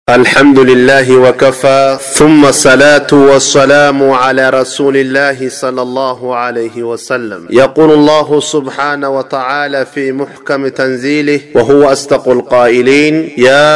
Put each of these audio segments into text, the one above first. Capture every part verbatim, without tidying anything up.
الحمد لله وكفى ثم الصلاة والسلام على رسول الله صلى الله عليه وسلم. يقول الله سبحانه وتعالى في محكم تنزيله وهو أصدق القائلين: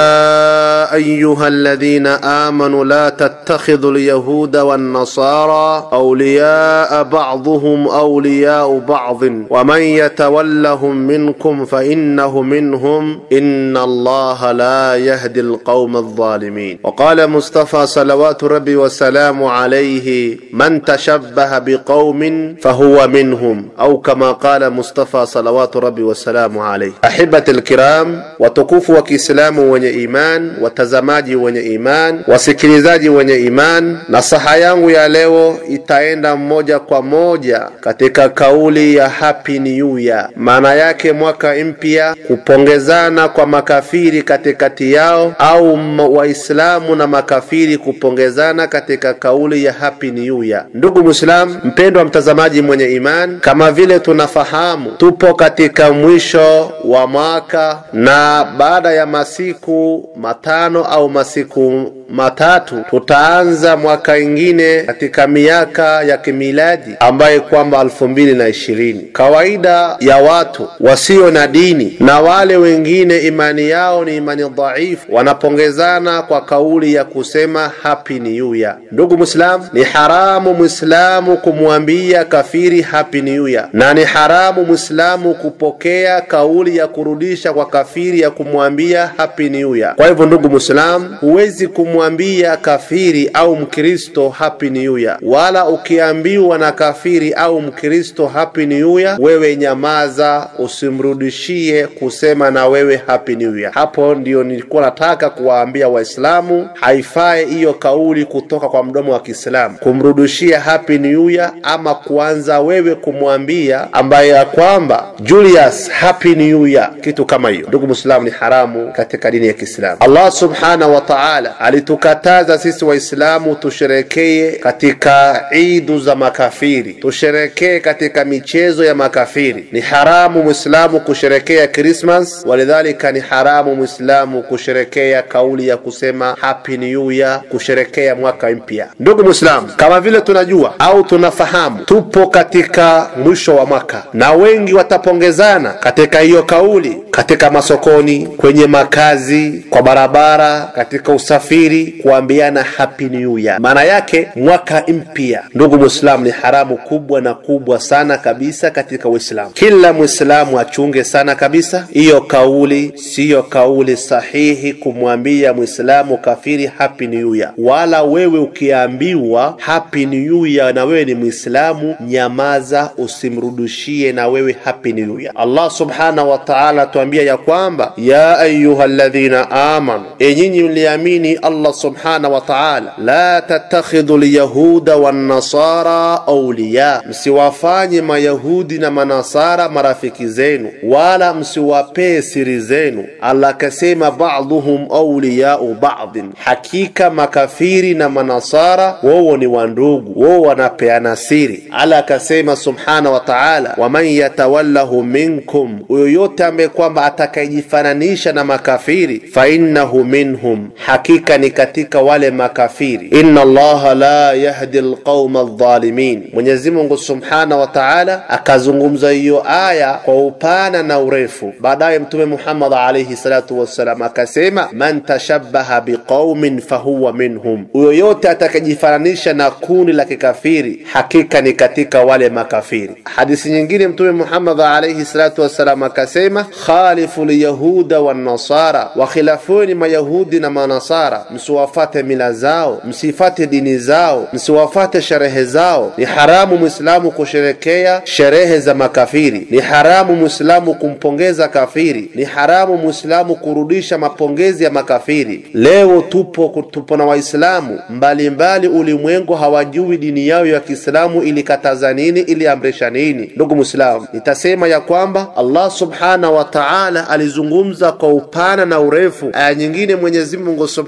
يا أيها الذين آمنوا لا تتخذوا اليهود والنصارى أولياء بعضهم أولياء بعض ومن يتولهم منكم فإنه منهم إن الله لا يهدي القوم الظالمين. وقال مصطفى صلوات ربي وسلام عليه: من تشبه بقوم فهو منهم، أو كما قال مصطفى صلوات ربي وسلام عليه. أحبة الكرام، watukufu wa Kiislamu wenye iman, watazamaji wenye iman, wasikilizaji wenye iman, nasaha yangu ya leo itaenda moja kwa moja katika kauli ya Happy New Year. Maana yake mwaka mpya, kupongezana kwa makafiri katikati yao, au waislamu na makafiri kupongezana katika kauli ya Happy New Year. Ndugu Muislam, mpendwa mtazamaji mwenye iman, kama vile tunafahamu tupo katika mwisho wa mwaka, na baada ya masiku matano au masiku matatu tutaanza mwaka ingine katika miaka ya kimiladi ambaye kwamba elfu mbili na ishirini. Kawaida ya watu wasio na dini na wale wengine imani yao ni imani dhaifu wanapongezana kwa kauli ya kusema Happy New Year. Ndugu Muislam, ni haramu Muislamu kumwambia kafiri Happy New Year, na ni haramu Muislamu kupokea kauli ya kurudisha kwa kafiri ya kumwambia Happy New Year. Kwa hivyo ndugu Muislam, huwezi kumwambia kafiri au mkristo Happy New Year, wala ukiambiwa na kafiri au mkristo Happy New Year, wewe nyamaza, usimrudishie kusema na wewe Happy New Year. Hapo ndio nilikuwa nataka kuwaambia Waislamu, haifai hiyo kauli kutoka kwa mdomo wa Kiislamu kumrudishia Happy New Year, ama kuanza wewe kumwambia ambaye ya kwamba Julius Happy New Year, kitu kama hiyo. Ndugu Muislamu, ni haramu katika dini ya Kiislamu. Allah subhanahu wa ta'ala alitukataza sisi Waislamu tusherekee katika Eid za makafiri, tusherekee katika michezo ya makafiri. Ni haramu Muislamu kusherekea Christmas, walidhalika ni haramu Muislamu kusherekea kauli ya kusema Happy New Year, kusherekea mwaka mpya. Ndugu Muislamu, kama vile tunajua au tunafahamu tupo katika mwisho wa mwaka, na wengi watapongezana katika hiyo kauli, katika masokoni, kwenye makazi, kwa barabara, katika usafiri, kuambiana Happy New Year, maana yake mwaka mpya. Ndugu Muislamu, ni haramu kubwa na kubwa sana kabisa katika Uislamu. Kila Muislamu achunge sana kabisa hiyo kauli. Sio kauli sahihi kumwambia Muislamu kafiri Happy New Year, wala wewe ukiambiwa Happy New Year na wewe ni Muislamu, nyamaza, usimrudishie na wewe Happy New Year. Allah subhanahu wa ta'ala tuambia ya kwamba ya ayyuhalladhina amanu, enyinyi mliamini Allah subhanahu wa ta'ala, la tattakhidhu alyahuda wan nasara awliya, msiwafanye mayahudi na manasara marafiki zenu, wala msiwape siri zenu. Allah kasema ba'dhum awliya'u ba'd, hakika makafiri na manasara wao ni wandugu, wao wanapeana siri. Allah kasema subhanahu wa ta'ala, waman yatawallahu minkum, yoyote ambaye kwamba atakayejifananisha na makafiri, fa innahu minhum, hakika ni katika wale makafiri. Inna Allaha la yahdi alqawma adh-dhalimin. Mwenyezi Mungu subhanahu wa ta'ala akazungumza hiyo aya kwa upana na urefu. Baadaye Mtume Muhammad alayhi salatu wassalam akasema, man tashabbaha biqaumin fahuwa minhum, yoyote atakayejifananisha na kundi la kikafiri, hakika ni katika wale makafiri. Hadithi nyingine Mtume Muhammad alayhi salatu wassalam akasema, khalifu alyahuda wan nasara, wa khilafuni mayahudi na manasara, msiwafate mila zao, msifate dini zao, msiwafate sherehe zao. Ni haramu Muislamu kusherekea sherehe za makafiri, ni haramu Muislamu kumpongeza kafiri, ni haramu Muislamu kurudisha mapongezi ya makafiri. Leo tupo tupo na Waislamu mbalimbali ulimwengu, hawajui dini yao ya Kiislamu ilikataza nini, iliamrisha nini. Ndugu Muislamu, nitasema ya kwamba Allah subhanahu wa ta'ala alizungumza kwa upana na urefu. Aya nyingine Mwenyezi Mungu subhanahu wa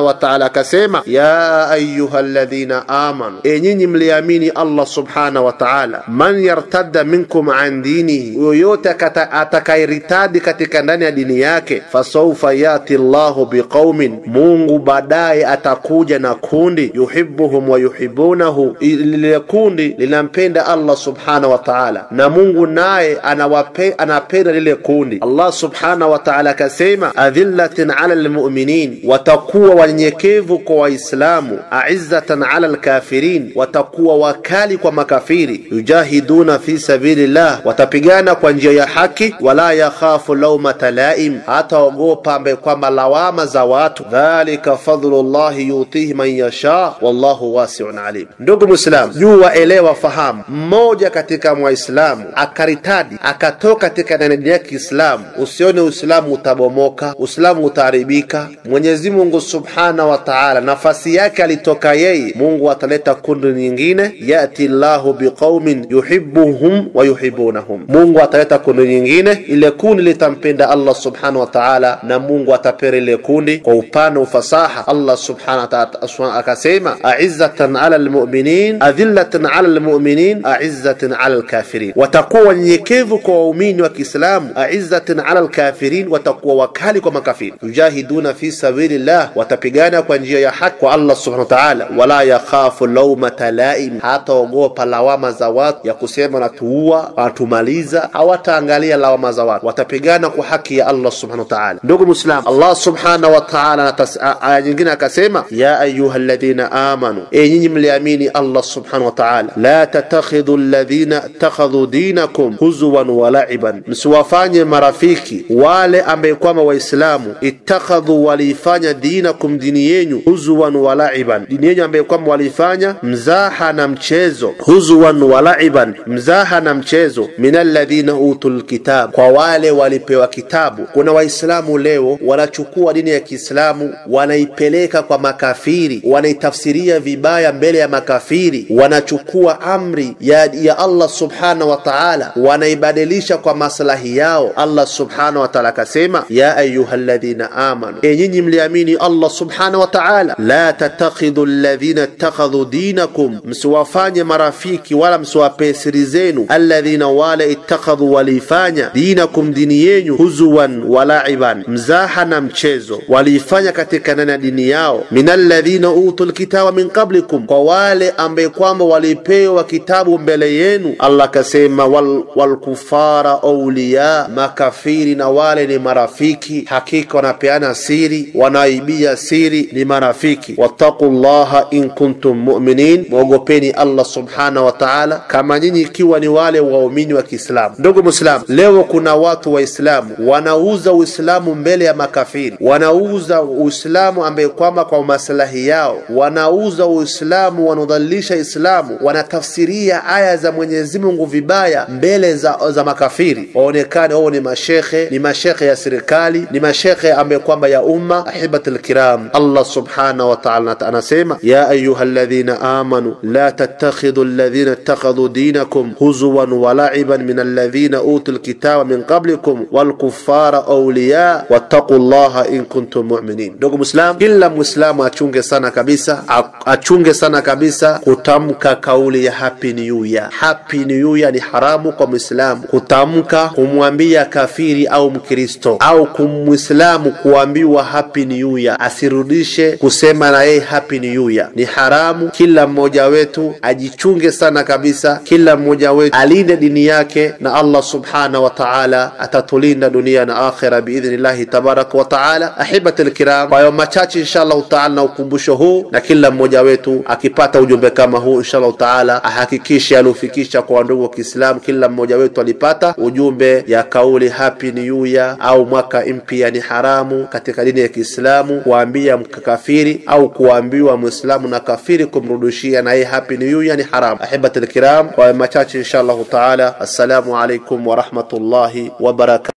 wa ta'ala akasema ya ayyuhalladhina amanu, enyinyi mliamini Allah subhanahu wa ta'ala, man yartadda minkum an dinihi, yoyote atakairitadi katika ndani ya dini yake, fasawfa yati Allahu biqaumin, Mungu baadaye atakuja na kundi, yuhibbuhum wa yuhibbunahu, lile kundi linampenda Allah subhanahu wa ta'ala na Mungu naye anawape anapenda lile kundi. Allah subhanahu wa ta'ala akasema adhillatin 'ala almu'minin, watakuwa wanyenyekevu kwa waislamu, a'izzatan 'ala alkafirin, watakuwa wakali kwa makafiri, yujahiduna fi sabilillah, watapigana kwa njia ya haki, wala yakhafu lawmata laim, hata ogopa kwamba lawama za watu. Dhalika fadlullahi yutihi man yasha wallahu wasi'un alim. Ndugu Muislam, jua elewa fahamu, mmoja katika waislamu akaritadi akatoka katika dini ya Kiislamu, usione Uislamu utabomoka, Uislamu utaharibika. Mwenyezi Mungu subhanahu wa ta'ala nafasi yake alitoka yeye, Mungu ataleta kundi nyingine, yati Allahu biqaumin yuhibbuhum wa yuhibbunahum, Mungu ataleta kundi nyingine, ile kundi litampenda Allah subhanahu wa ta'ala na Mungu atapera ile kundi kwa upana ufasaha. Allah subhanahu wa ta'ala akasema a'izzatan 'ala almu'minin adhillatan 'ala almu'minin a'izzatan 'ala alkafirin, watakuwa wanyenyekevu kwa waumini wa Kiislamu, a'izzatan 'ala alkafirin, watakuwa wakali kwa makafiri, yujahiduna fi sabilillah, watapigana kwa njia ya haki kwa Allah subhanahu wa ta'ala, wala yakhafu lawmata laim, hata ogopa lawama za watu ya kusema na tuua watumaliza, hawataangalia lawama za watu, watapigana kwa haki ya Allah subhanahu wa ta'ala. Ndugu Muislam, Allah subhanahu wa ta'ala aya nyingine akasema ya ayyuhalladhina amanu, e nyinyi mliamini Allah subhanahu wa ta'ala, la tatakhidhu alladhina takhadhu dinakum huzwan wa la'iban, msiwafanye marafiki wale ambaye kwamba waislamu ittakhadhu walifanya dinakum, dini yenu, huzwan wa la'iban, dini yenu ambaye kwamba walifanya mzaha na mchezo, huzwan wa la'iban, mzaha na mchezo, minal ladhina utul kitab, kwa wale walipewa kitabu. Kuna waislamu leo wanachukua dini ya Kiislamu wanaipeleka kwa makafiri, wanaitafsiria vibaya mbele ya makafiri, wanachukua amri ya, ya Allah subhanahu wa ta'ala wanaibadilisha kwa maslahi yao. Allah subhanahu wa ta'ala akasema ya ayyuhalladhina amanu, e nyinyi mliamini Allah subhanahu wa ta'ala, la tatakhidhu alladhina ittakhadhu dinakum, msiwafanye marafiki wala msiwape siri zenu, alladhina wala ittakhadhu walifanya dinakum, dini yenu, huzwan wa la'iban, mzaha na mchezo, walifanya katika ndani ya dini yao, minal ladhina utul kitaba min qablikum, kwa wale ambaye kwamba walipewa kitabu mbele yenu. Allah akasema wal, wal kufara awliya, makafiri na wale ni marafiki, hakika wanapeana siri, wanaibia siri, ni marafiki. Wattaqullaha in kuntum mu'minin, muogopeni Allah subhanahu wa ta'ala kama nyinyi ikiwa ni wale waumini wa Kiislamu. Ndugu Muislam, leo kuna watu waislamu wanauza Uislamu mbele ya makafiri, wanauza Uislamu ambaye kwamba kwa maslahi yao, wanauza Uislamu, wanadhalilisha Islamu, wanatafsiria aya za Mwenyezi Mungu vibaya mbele za, za makafiri, waonekane wao ni mashekhe, ni mashekhe ya serikali, ni mashekhe ambaye kwamba ya umma. Ahibatul kiram, Allah subhanahu wa ta'ala anasema ya ayyuhalladhina amanu la tattakhidhu alladhina ittakhadhu dinakum huzwan wa la'iban min alladhina utul kitaba min qablikum wal kuffara awliya wattaqullaha in kuntum mu'minin. Ndugu Muislam, kila Muislamu achunge sana kabisa, achunge sana kabisa kutamka kauli ya happy new year. Happy new year ni haramu kwa Muislamu kutamka, kumwambia kafiri au Mkristo au kumwislamu kuambiwa happy new year, asirudishe kusema na yeye happy new year, ni haramu. Kila mmoja wetu ajichunge sana kabisa, kila mmoja wetu alinde dini yake, na Allah subhanahu wa ta'ala atatulinda dunia na akhira biidhnillah tabaraka wa ta'ala. Ahibatul kiram, kwa machache inshallah ta'ala na ukumbusho huu, na kila mmoja wetu akipata ujumbe kama huu inshallah ta'ala ahakikishe alufikisha kwa ndugu wa Kiislamu. Kila mmoja wetu alipata ujumbe ya kauli happy new year au mwaka mpya, ni haramu katika dini ya Kiislamu kuambia mkafiri au kuambiwa Muislamu na kafiri kumrudishia na yeye happy new year, ni haramu. Ahibatul kiram, kwa machache inshallah ta'ala, assalamu alaykum wa rahmatullahi wa barakatuh.